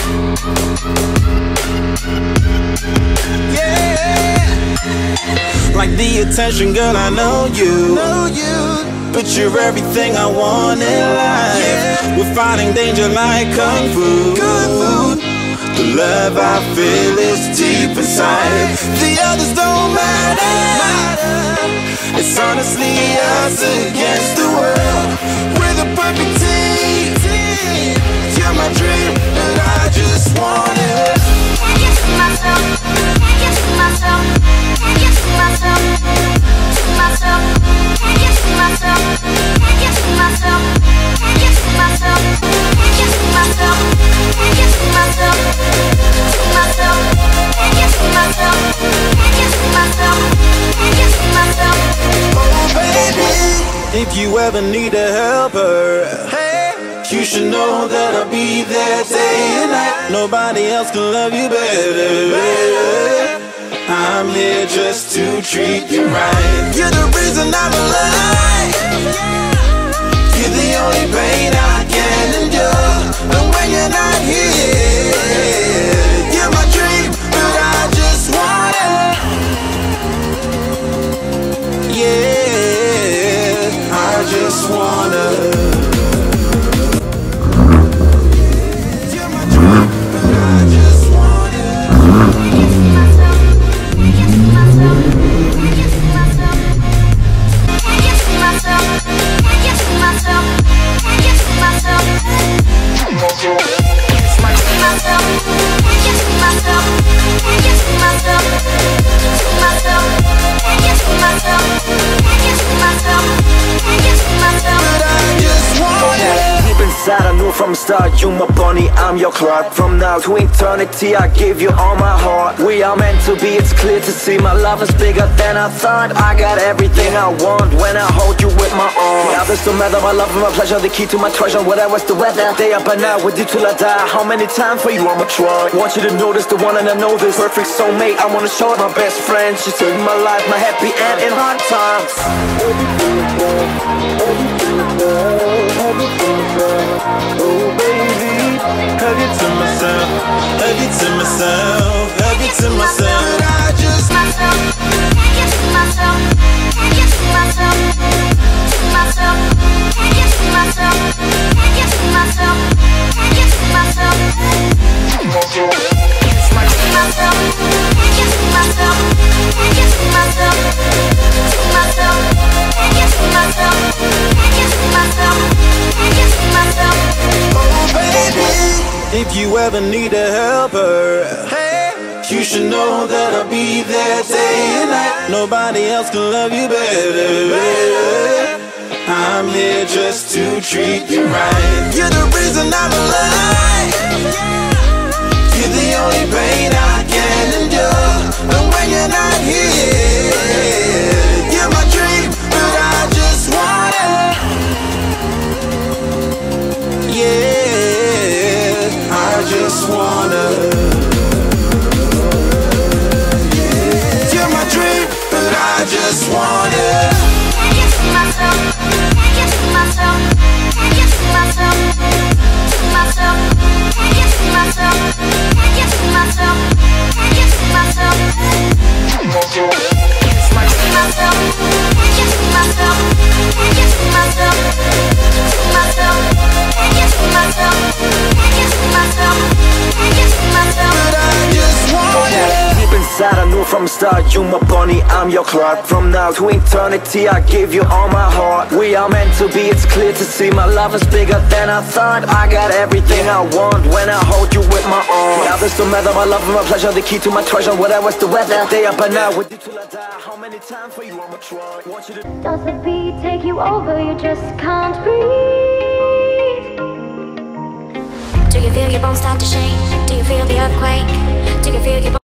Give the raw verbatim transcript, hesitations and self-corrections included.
Yeah. Like the attention, girl, I know you. Know you. But you're everything I want in life. Yeah. We're fighting danger like Kung Fu. Kung Fu. The love I feel is deep inside. The others don't matter. It's honestly us against the world. We're the perfect team. You're my dream, and I just want it. Can't get to myself. Can't get to myself. Can't get to myself. To myself. Can't get to myself. Can't get to myself. Can't get to myself. Can't get to myself. Can't get to myself. To myself. Can't get to myself. Can't get to myself. Can't get to myself. Oh baby, if you ever need a helper, hey, you should know that I'll be there day and night. Nobody else can love you better. I'm here just to treat you right. You're the reason I'm alive. You're the only pain I can endure. And when you're not here, you're my dream, but I just want it. Yeah, I just wanna. I knew from the start, you my bunny, I'm your Clark. From now to eternity, I give you all my heart. We are meant to be, it's clear to see. My love is bigger than I thought. I got everything I want when I hold you with my arms. The others don't matter, my love and my pleasure, the key to my treasure. Whatever's the weather, day up and out with you till I die. How many times for you I'ma try? Want you to notice the one and I know this. Perfect soulmate, I wanna show it my best friend. She saved my life, my happy end in hard times. Oh baby, hug it to myself, hug it to myself, hug it to myself. But I just myself, can't get to myself, can't get to myself, to myself, can't get to myself, can't get to myself, can't get to myself, to myself, can't get to myself, can't get to myself, to myself, can't get to myself, can't get to myself, can't get to myself. Oh baby, if you ever need a helper, hey, you should know that I'll be there day and night. Nobody else can love you better. I'm here just to treat you right. You're the reason I'm alive. You're the only pain I can endure. And when you're not here, you're my dream, but I just want it. Yeah, I just wanna. You're my dream, but I just want it. Can't get to myself, can't get to myself, can't get to myself, to myself, can't get to myself, can't get to myself, can't get to myself, to myself, can't get to myself, can't get to myself, can't get to myself, to myself, can't get to myself, can't get to myself, can't get to myself. But I just want it. Deep inside, I knew from the start, you my bunny, I'm your Clark. From now to eternity, I give you all my heart. We are meant to be, it's clear to see. My love is bigger than I thought. I got everything I want when I hold you with my arms. The others don't matter, my love and my pleasure, the key to my treasure. Whatever's the weather, day up and out with you till I die. How many times for you I'ma try? Want you to. Does the beat take you over? You just can't breathe. Do you feel your bones start to shake? Do you feel the earthquake? Do you feel your